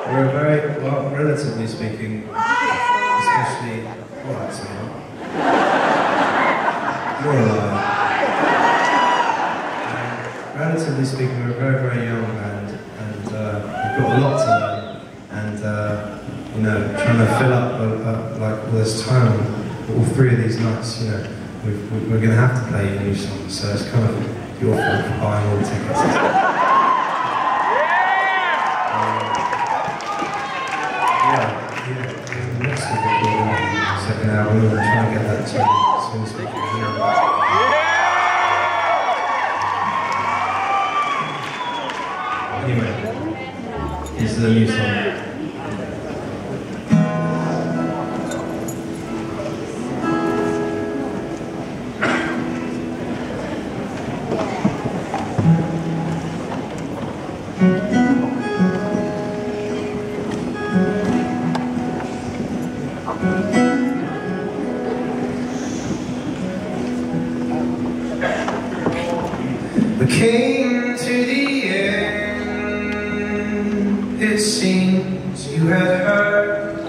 We're very, well, relatively speaking, especially, all right, sweetheart. You're alive. Relatively speaking, we're a very, very young band, and we've got a lot to learn, and you know, trying to fill up like all this time, all three of these nights, you know, we're going to have to play new songs, so it's kind of your fault for buying all the tickets. Next week we'll do the second album, we're trying to get that to as soon as we can. Anyway, here's the new song. We came to the end, it seems you had heard.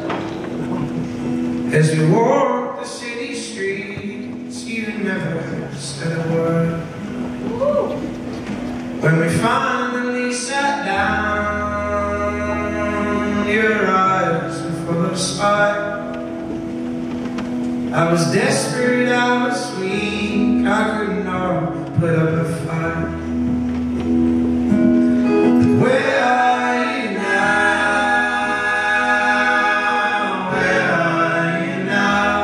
As we walked the city streets, you never said a word. When we finally sat down, your eyes were full of spite. I was desperate, I was weak, I could not put up a fight. But where are you now? Where are you now?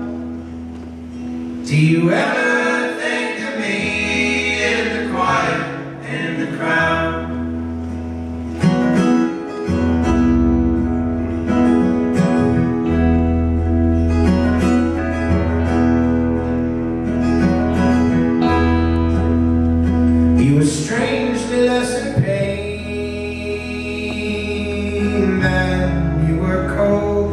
Do you ever think of me in the quiet, in the crowd? Strangely less in pain than you were cold,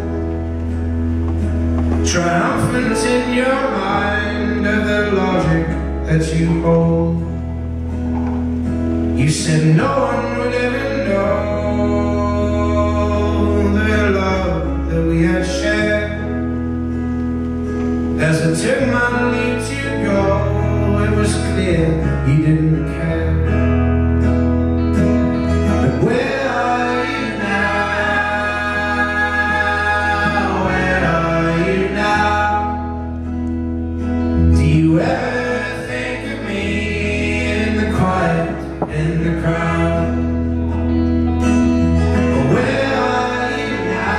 triumphant in your mind of the logic that you hold. You said no one would ever know the love that we had shared. As I took my leave to go, it was clear you didn't care. But where are you now? Where are you now? Do you ever think of me in the quiet, in the crowd? Or where are you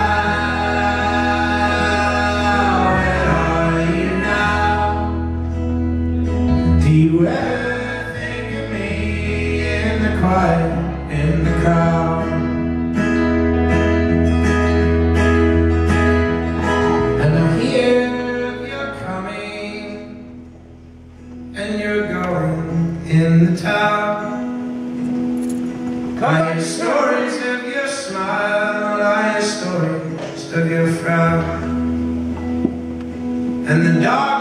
now? Where are you now? Do you ever think of me in the quiet, in the crowd? And I hear of your coming, and you're going in the town. I hear stories of your smile, I hear stories of your frown, and the dark